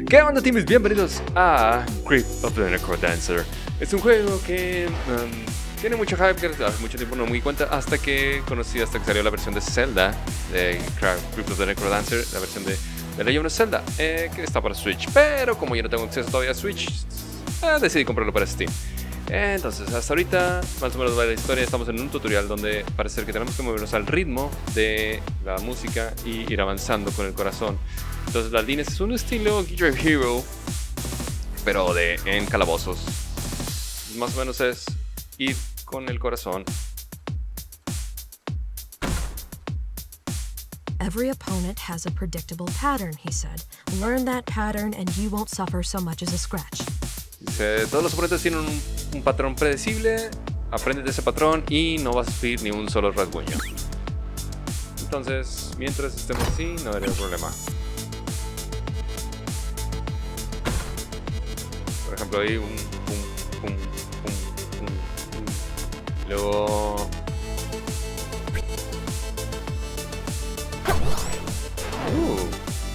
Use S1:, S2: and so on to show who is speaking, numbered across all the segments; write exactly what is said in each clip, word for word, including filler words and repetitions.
S1: ¿Qué onda, teams? Bienvenidos a Crypt of the Necrodancer. Es un juego que um, tiene mucho hype, que hace mucho tiempo no me di cuenta hasta que conocí, hasta que salió la versión de Zelda de Crypt of the Necrodancer, la versión de The Legend of Zelda, eh, que está para Switch. Pero como yo no tengo acceso todavía a Switch, eh, decidí comprarlo para Steam. Entonces, hasta ahorita, más o menos va la historia. Estamos en un tutorial donde parece ser que tenemos que movernos al ritmo de la música y ir avanzando con el corazón. Entonces, las líneas es un estilo Guitar Hero, pero de en calabozos. Más o menos es ir con el corazón.
S2: Every opponent has a predictable pattern, he said. Learn that pattern and you won't suffer so much as a scratch.
S1: Dice, todos los oponentes tienen un, un patrón predecible, aprende de ese patrón y no vas a sufrir ni un solo rasguño. Entonces, mientras estemos así, no habría problema. Por ejemplo, ahí un pum, pum, pum, pum, pum. Luego... Uh.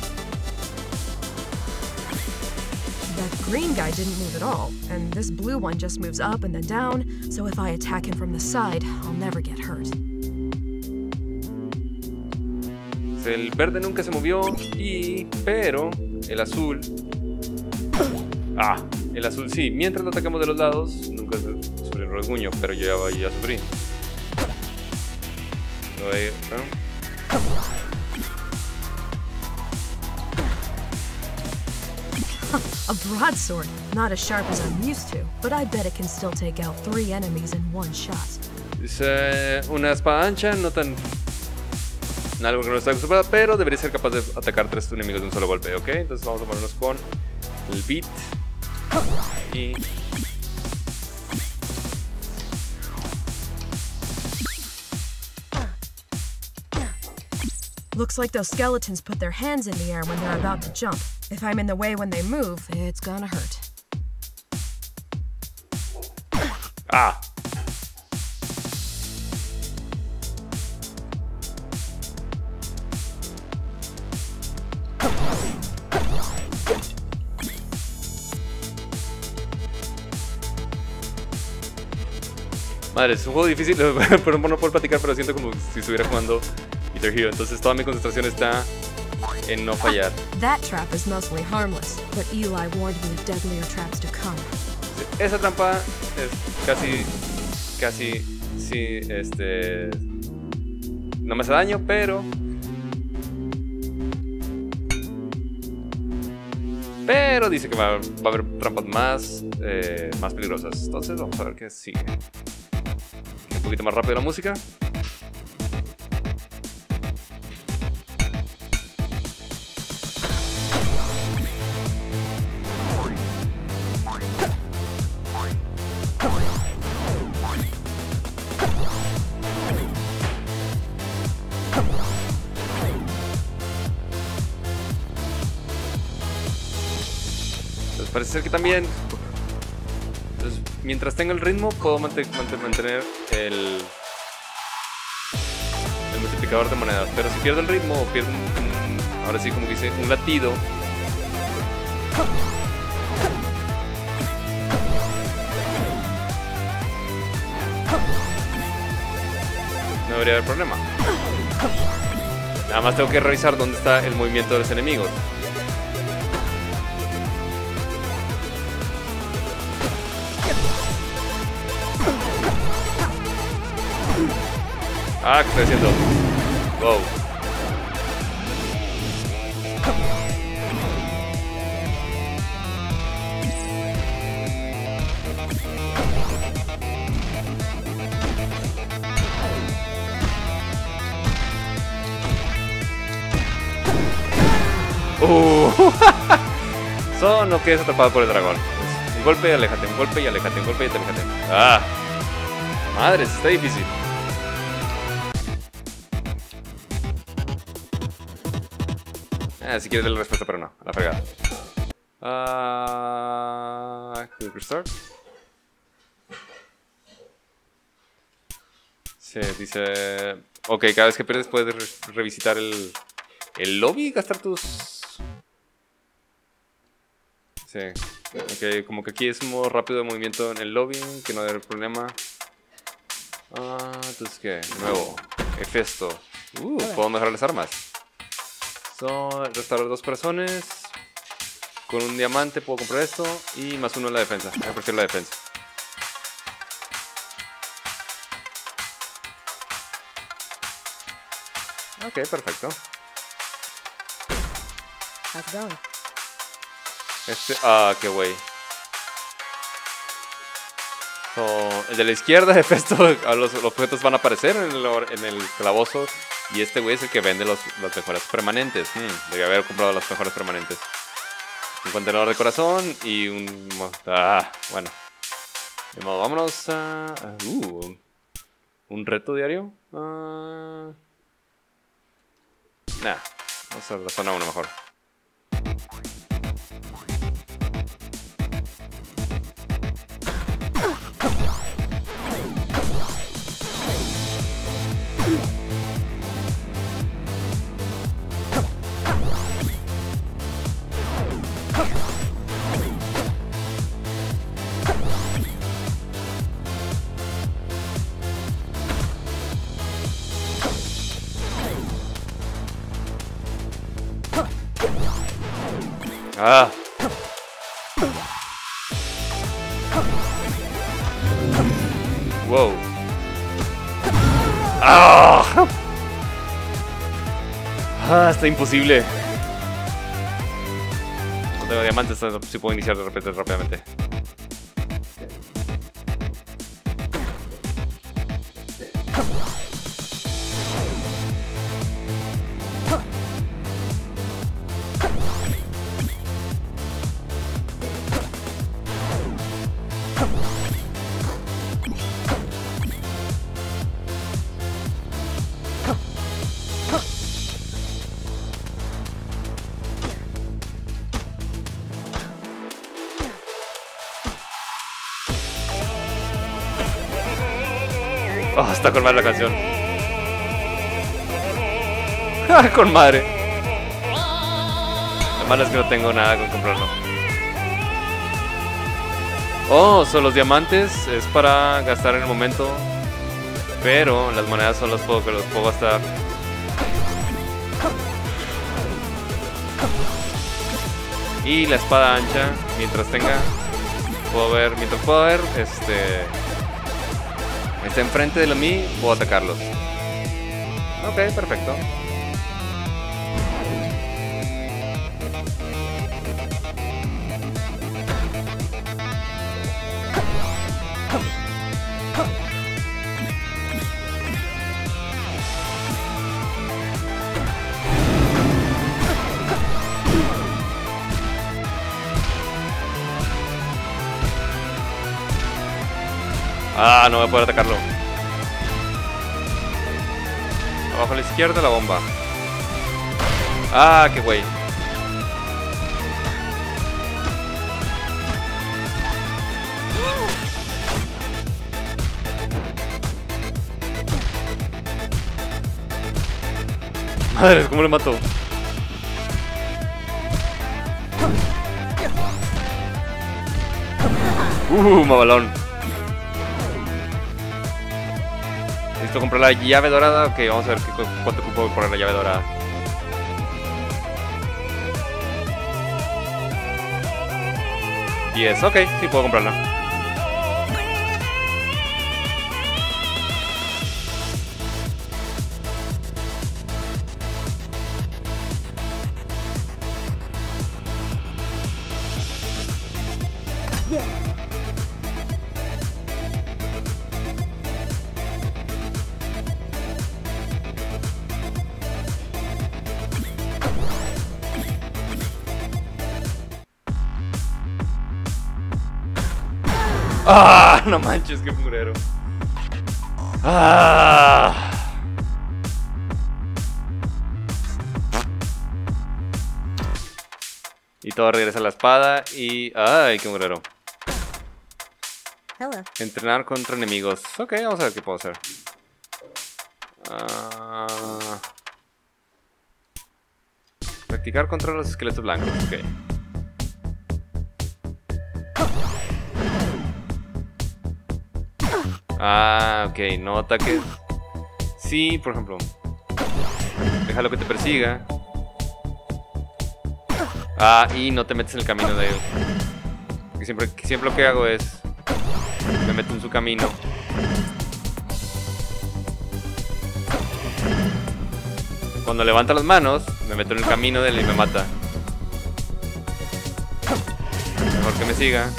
S2: That green guy didn't move at all, and this blue one just moves up and then down, so if I attack him from the side, I'll never get hurt.
S1: El verde nunca se movió, y pero el azul... Ah, el azul sí. Mientras lo atacamos de los lados, nunca sufrí un rasguño, pero yo ya, ya sufrí. Lo voy, ¿no?
S2: A broadsword, not as sharp as I'm used to, but I bet it can still take out three enemies in one shot.
S1: Dice, una espada ancha, no tan... algo que no está acostumbrado, pero debería ser capaz de atacar tres enemigos de un solo golpe, ¿ok? Entonces vamos a ponernos con el beat y...
S2: Looks like those skeletons put their hands in the air when they're about to jump. If I'm in the way when they move, it's gonna hurt.
S1: Ah. Madre, es un juego difícil, pero no puedo platicar, pero siento como si estuviera jugando Guitar Hero. Entonces toda mi concentración está en no fallar.
S2: That trap is mostly harmless, but Eli warned me of deadlier traps to come.
S1: Esa trampa es casi, casi, sí, este, no me hace daño, pero, pero dice que va, va a haber trampas más, eh, más peligrosas. Entonces vamos a ver qué sigue. Un poquito más rápido la música. Entonces parece ser que también, entonces, mientras tenga el ritmo puedo mantener, mantener el, el multiplicador de monedas, pero si pierdo el ritmo o pierdo un, un, ahora sí como que dice, un latido, no debería haber problema. Nada más tengo que revisar dónde está el movimiento de los enemigos. Ah, ¿qué estoy haciendo? Wow. Uh. Son no quedes atrapado por el dragón. Un golpe y aléjate, un golpe y aléjate, un golpe y aléjate. Ah, madre, está difícil. Ah, si quieres dar la respuesta, pero no, a la fregada. Ah, uh, quick restart. Sí, dice... Ok, cada vez que pierdes puedes re revisitar el, el lobby y gastar tus... Sí. Ok, como que aquí es un modo rápido de movimiento en el lobby, que no debe haber problema. Ah, entonces ¿qué? Nuevo. Hefesto. Uh, puedo mejorar las armas. Son restaurar dos corazones. Con un diamante puedo comprar esto. Y más uno en la defensa. Voy a prefiero la defensa. Ok, perfecto.
S2: How's it going?
S1: Este, ah, qué güey. So, el de la izquierda, Hefesto, los, los objetos van a aparecer en el, en el calabozo. Y este güey es el que vende los, las mejoras permanentes. Hmm, debía haber comprado las mejoras permanentes. Un contenedor de corazón y un... Ah, bueno. De modo, vámonos a... Uh, ¿un reto diario? Uh, nah, vamos a la zona uno mejor. Ah. Wow. Ah. Ah, está imposible. No tengo diamantes, si puedo iniciar de repente rápidamente. Oh, está con madre la canción. Con madre. Lo malo es que no tengo nada con comprarlo. Oh, son los diamantes. Es para gastar en el momento. Pero las monedas son los puedo, que los puedo gastar. Y la espada ancha, mientras tenga, puedo ver, mientras puedo ver, este... está enfrente de la mí, puedo atacarlos. Ok, perfecto. Ah, no voy a poder atacarlo. Abajo a la izquierda la bomba. Ah, qué güey. Madres, ¿cómo le mató? Uh, mabalón. Necesito comprar la llave dorada. Ok, vamos a ver qué, cuánto ocupo por la llave dorada. diez, ok, sí puedo comprarla. ¡Ah! No manches, qué mugrero. ¡Ah! Y todo regresa a la espada y... ¡Ay, qué mugrero!
S2: Hello.
S1: Entrenar contra enemigos. Ok, vamos a ver qué puedo hacer. Uh... Practicar contra los esqueletos blancos. Ok. Ah, ok, no ataques. Sí, por ejemplo. Déjalo que te persiga. Ah, y no te metes en el camino de él. Porque siempre, siempre lo que hago es... me meto en su camino. Cuando levanta las manos, me meto en el camino de él y me mata. Mejor que me siga.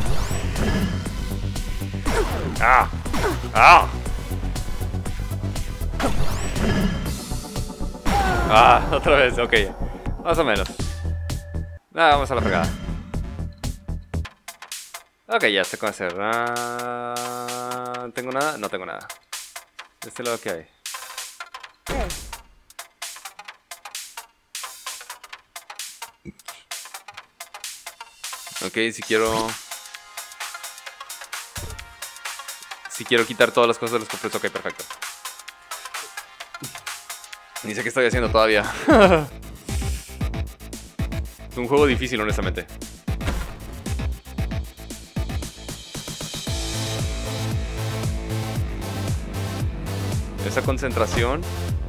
S1: ¡Ah! ¡Ah! Ah, otra vez, ok. Más o menos. Ah, vamos a la pegada. Ok, ya sé cómo hacer. Ah, ¿tengo nada? No tengo nada. De este lado, ¿qué hay? Ok, si quiero... Si quiero quitar todas las cosas de los cofres, ok, perfecto. Ni sé qué estoy haciendo todavía. Es un juego difícil, honestamente. Esa concentración.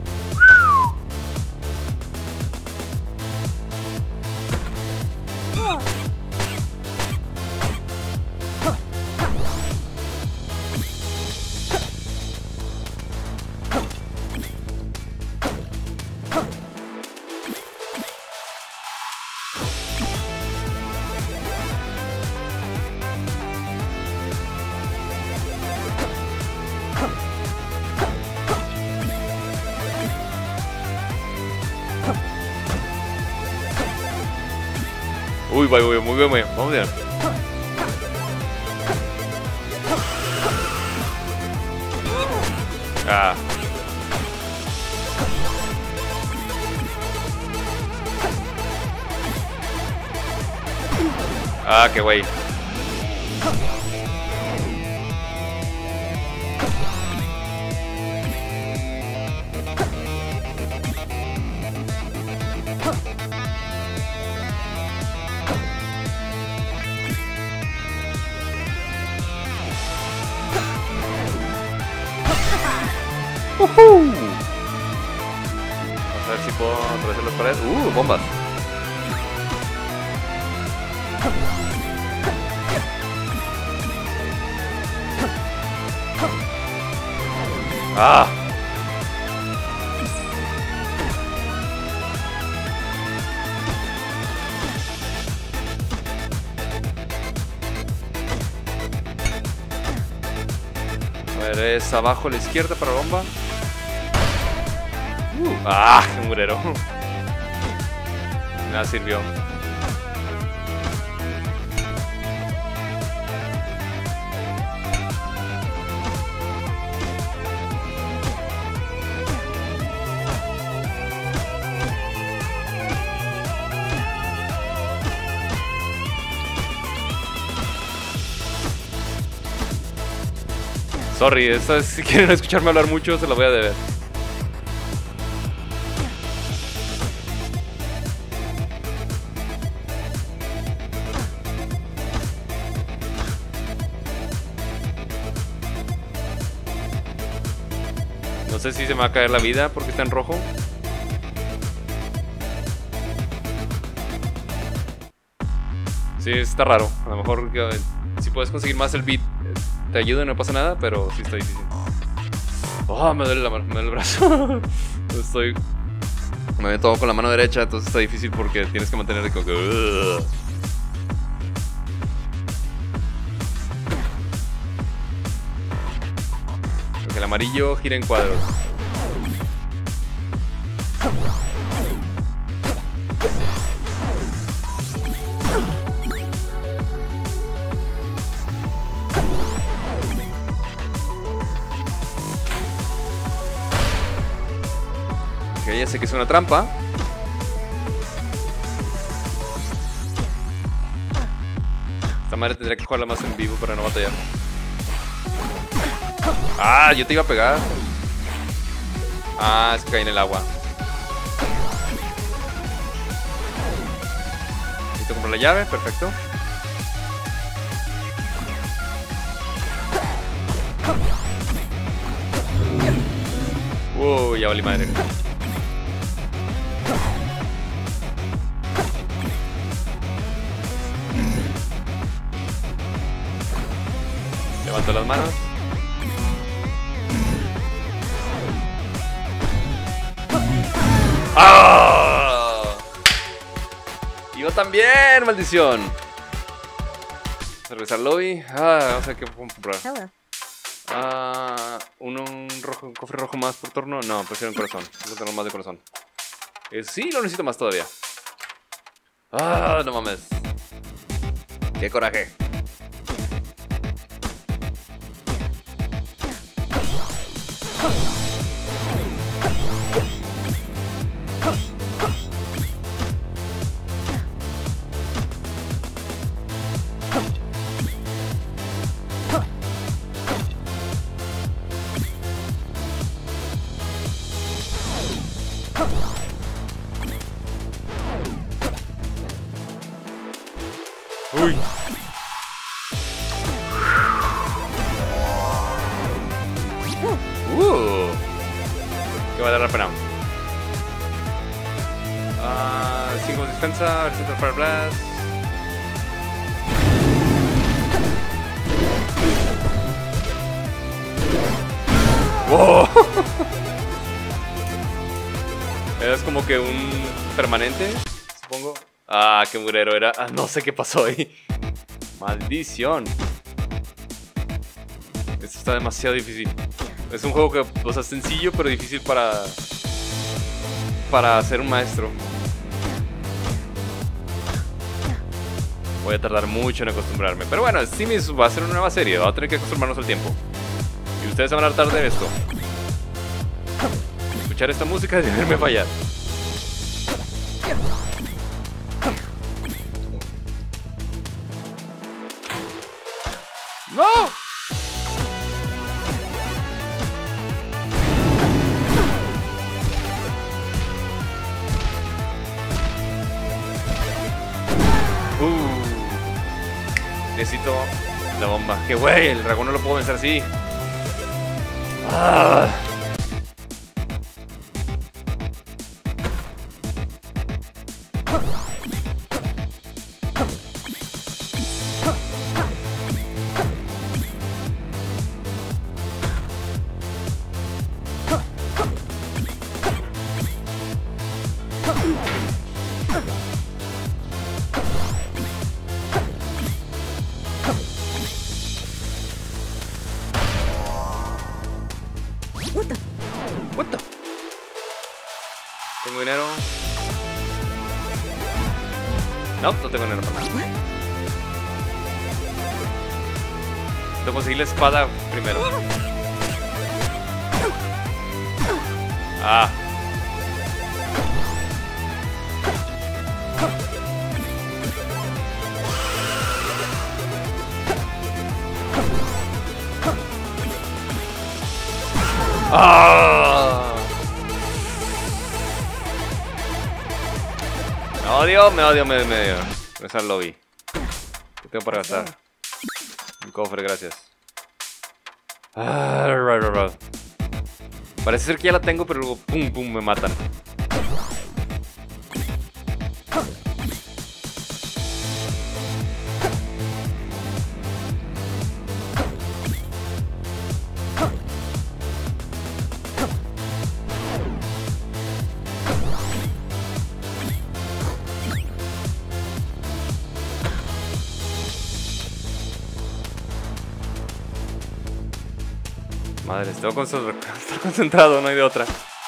S1: Uy, voy, voy, muy bien, muy bien. Vamos bien. Ah. Ah, qué güey. Uh-huh. Vamos a ver si puedo atravesar las paredes. Uh, bombas. Ah. A ver, es abajo a la izquierda para la bomba. Uh, ¡ah! ¡Qué murero! Nada sirvió. Sorry, esta es, si quieren escucharme hablar mucho, se la voy a deber. No sé si se me va a caer la vida porque está en rojo. Sí, está raro. A lo mejor si puedes conseguir más el beat te ayuda y no pasa nada, pero sí está difícil. Oh, me duele la mano, me duele el brazo. Estoy... Me ven todo con la mano derecha, entonces está difícil porque tienes que mantener como que... Uh. Porque el amarillo gira en cuadros. Ya sé que es una trampa. Esta madre tendría que jugarla más en vivo para no batallar. Ah, yo te iba a pegar. Ah, es que caí en el agua. Necesito comprar la llave, perfecto. Wow, ya valí madre. Levanto las manos. ¡Ah! Yo también, maldición. Regresar al lobby. Ah, vamos a ver qué podemos comprar.
S3: Hello.
S1: Ah, uno, un rojo, un cofre rojo más por turno. No, prefiero un corazón. Voy a tener más de corazón. Eh, sí, lo necesito más todavía. Ah, no mames. Qué coraje. Uy. Uh. ¿Qué vale la pena? Ah, cinco de defensa, versión Fire Blast. Wow. Es como que un permanente, supongo. Ah, qué murero era. Ah, no sé qué pasó ahí. Maldición. Esto está demasiado difícil. Es un juego que, o sea, sencillo pero difícil para para ser un maestro. Voy a tardar mucho en acostumbrarme. Pero bueno, Sims va a ser una nueva serie. Va a tener que acostumbrarnos al tiempo. Y ustedes se van a hartar de esto. Escuchar esta música y verme fallar. ¡No! Uh, necesito la bomba. ¡Qué güey! El dragón no lo puedo vencer así. Ah.
S2: What the?
S1: What the? ¿Tengo dinero? No, no tengo dinero para nada. Tengo que conseguir la espada primero. Ah. ¡Ah! Me odio, me odio, me odio, me odio. Regresar al lobby. ¿Qué tengo para gastar? Un cofre, gracias. Ah, right, right, right. Parece ser que ya la tengo, pero luego pum, pum, me matan. Madre, tengo que estar concentrado, no hay de otra.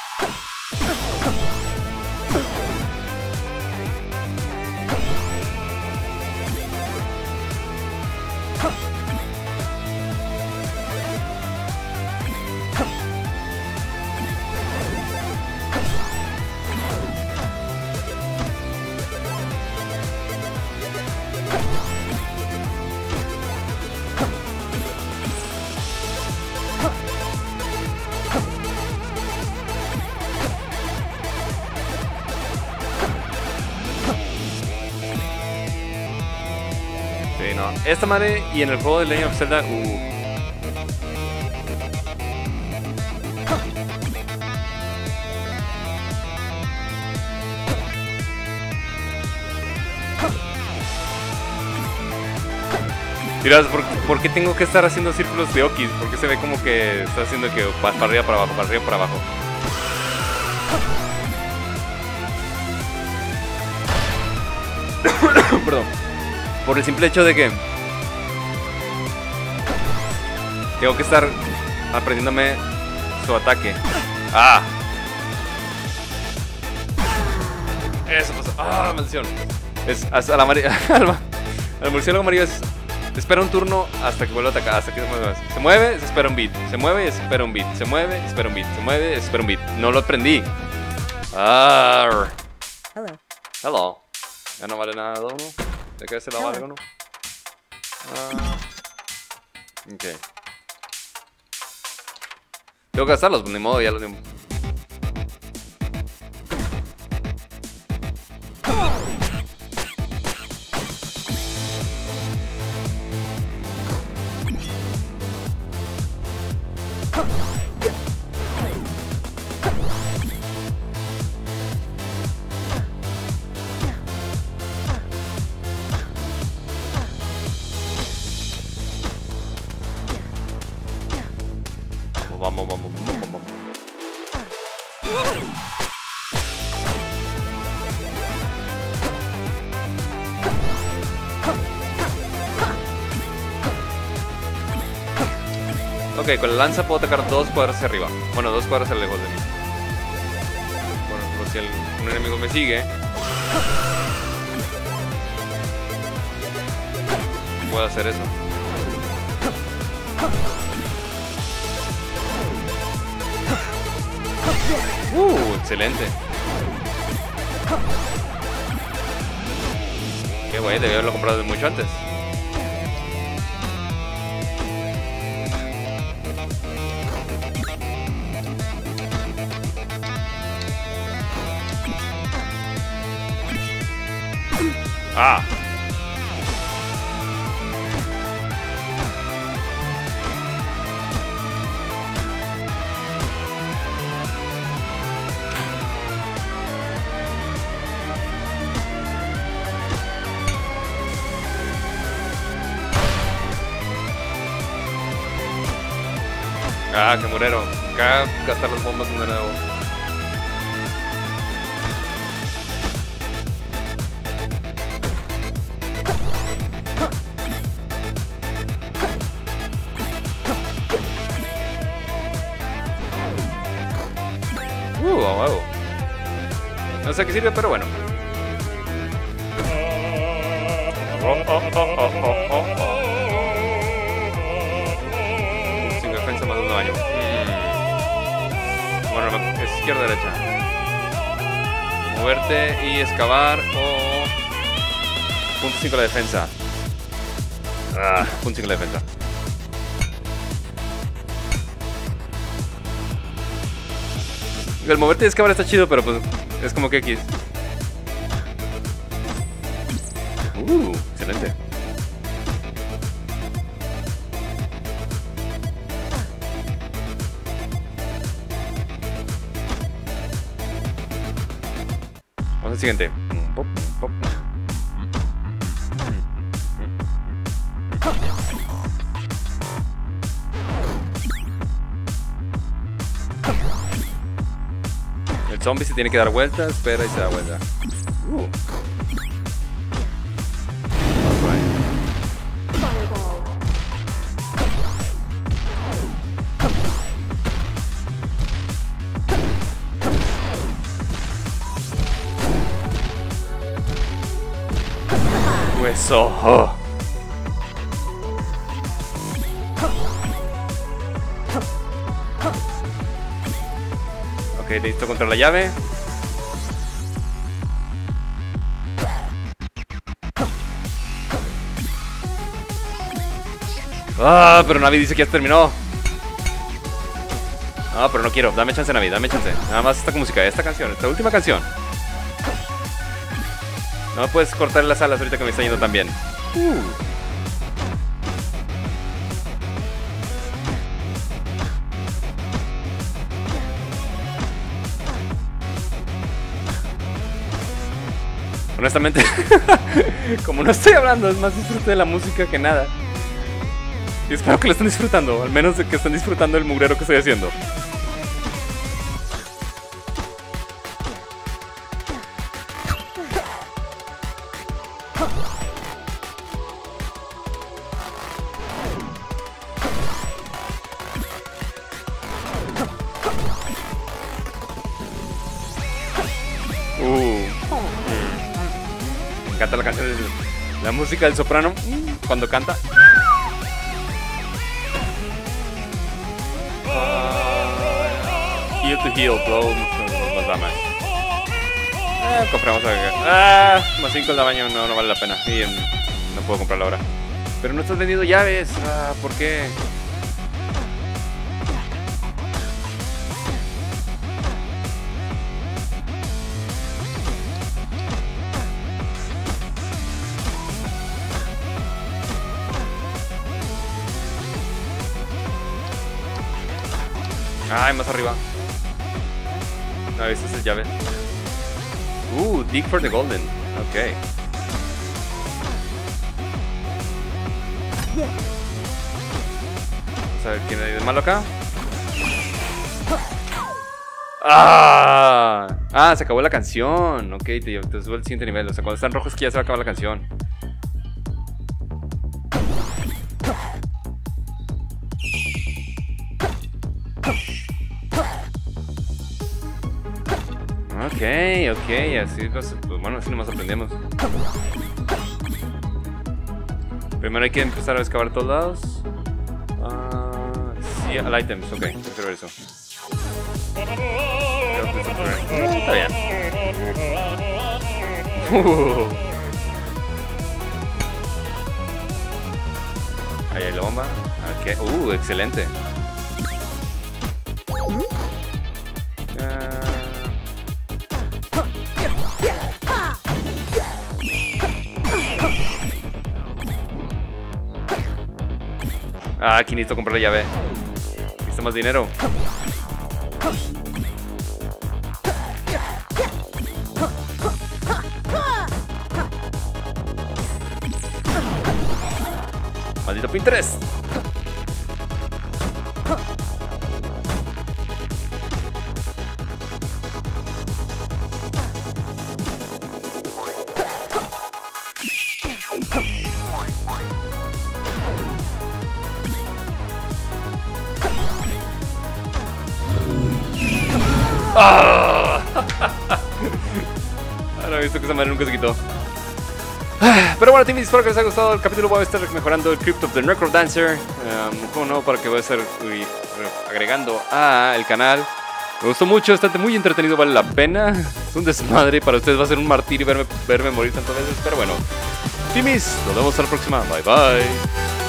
S1: Sí, no. Esta madre y en el juego de Legend of Zelda. Uh. Dirás, ¿por, ¿por qué tengo que estar haciendo círculos de Okis? Porque se ve como que está haciendo que va para arriba, para abajo, para arriba, para abajo. Perdón. Por el simple hecho de que tengo que estar aprendiéndome su ataque. ¡Ah! Eso pasó. ¡Ah, maldición! Es hasta la amarillo. El murciélago amarillo es... Espera un turno hasta que vuelva a atacar. Hasta que se mueva. Se mueve, se espera un beat. Se mueve, se espera un beat. Se mueve, espera un beat. Se mueve, espera un beat. No lo aprendí. Ah.
S3: Hello.
S1: Hello. Ya no vale nada, ¿no? ¿De qué se la vale o no? Ah. Ok. Tengo que gastarlos, ni modo, ya los tengo. Vamos, vamos, vamos, vamos. Ok, con la lanza puedo atacar dos cuadras hacia arriba. Bueno, dos cuadras lejos de mí. Bueno, por si el, un enemigo me sigue, puedo hacer eso. Uh, excelente. Qué güey, debí haberlo comprado de mucho antes. Ah. Ah, que murero. Acá gastar las bombas de nuevo. Uh, a huevo. No sé qué sirve, pero bueno. Oh, oh, oh, oh, oh, oh, oh. Sin defensa más de un daño. Mm. Bueno, es izquierda derecha. Moverte y excavar o... Punto cinco la defensa. Ah, punto cinco la defensa. El moverte y excavar está chido, pero pues es como que X. Uh, excelente. Vamos al siguiente. Pop, pop. El zombie se tiene que dar vuelta, espera y se da vuelta. Uh. Hueso. Oh. Ok, listo contra la llave. Ah, pero Navi dice que ya terminó. Ah, pero no quiero. Dame chance, Navi, dame chance. Nada más esta música, esta canción, esta última canción. No me puedes cortar las alas ahorita que me está yendo tan bien. Uh. Honestamente, como no estoy hablando, es más disfrute de la música que nada. Y espero que lo estén disfrutando, al menos de que estén disfrutando el mugrero que estoy haciendo. Uh. Me encanta la canción, la música del soprano cuando canta. Heel to heel, blow, más damas. Eh, compramos algo. Ah, más cinco el tamaño, no, no vale la pena. Y en, no puedo comprarlo ahora. Pero no estás vendiendo llaves. Ah, ¿por qué? Ay, más arriba. No, esa es llave. Uh, dig for the golden. Ok. Vamos a ver quién hay de malo acá. ¡Ah! Ah, se acabó la canción. Ok, te, te subo al siguiente nivel. O sea, cuando están rojos es que ya se va a acabar la canción. Ok, ok, así pues, pues bueno, así nomás aprendemos. Primero hay que empezar a excavar a todos lados. Uh, sí, al items, ok, quiero ver eso. Uh, está bien. Uh. Ahí hay la bomba. Okay. Uh, excelente. Ah, aquí necesito comprar la llave. Necesito más dinero. Maldito Pinterest. ¡Ah! Ahora he visto que esa madre nunca se quitó. Pero bueno, Timmy, espero que les haya gustado el capítulo. Voy a estar mejorando el Crypt of the Necrodancer. Um, como no, para que voy a estar uy, agregando a el canal. Me gustó mucho, está muy entretenido, vale la pena. Es un desmadre, para ustedes va a ser un martirio verme, verme morir tantas veces. Pero bueno, Timmys, nos vemos hasta la próxima. Bye bye.